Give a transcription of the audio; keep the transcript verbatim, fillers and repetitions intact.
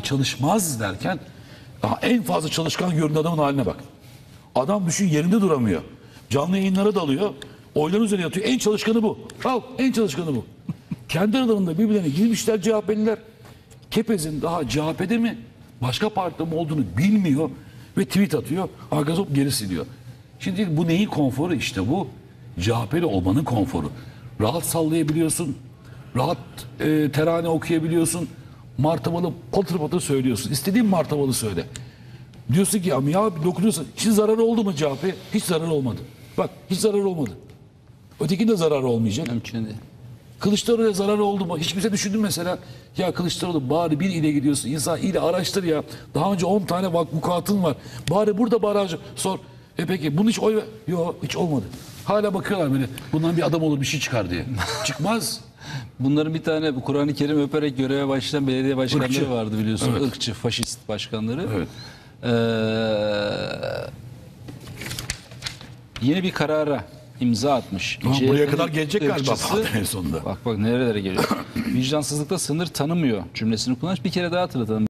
çalışmaz derken daha en fazla çalışkan görünen adamın haline bak. Adam düşün yerinde duramıyor. Canlı yayınlara dalıyor. Oyların üzerine yatıyor. En çalışkanı bu. Al en çalışkanı bu. Kendi aralarında birbirlerine girmişler C H P'liler. Kepez'in daha C H P'de mi başka partide mi olduğunu bilmiyor ve tweet atıyor. Arkası hop geri siliyor. Şimdi bu neyin konforu? İşte bu C H P'li olmanın konforu. Rahat sallayabiliyorsun. Rahat e, terane okuyabiliyorsun. Martavalı patır patır söylüyorsun. İstediğin martavalı söyle. Diyorsun ki ama ya dokunuyorsun. Hiç zararı oldu mu C H P? Hiç zararı olmadı. Bak hiç zararı olmadı. Ötekinde zararı olmayacak. Mümkün değil. Kılıçdaroğlu'ya zararı oldu mu? Hiç kimse düşündü mesela. Ya Kılıçdaroğlu bari bir ile gidiyorsun. İnsan ile araştır ya. Daha önce on tane vukuatın var. Bari burada baraj sor. E peki bunu hiç oy... Yok hiç olmadı. Hala bakıyorlar böyle. Bundan bir adam olur bir şey çıkar diye. Çıkmaz. Bunların bir tane bu Kur'an-ı Kerim öperek göreve başlayan belediye başkanları Irkçı. vardı biliyorsun. Evet. Irkçı, faşist başkanları. Evet. Ee, yeni bir karara imza atmış. Ama C H P'nin buraya kadar gelecek galiba ırkçısı- en sonunda. Bak bak nerelere geliyor. Vicdansızlıkta sınır tanımıyor cümlesini kullanmış. Bir kere daha hatırlatalım.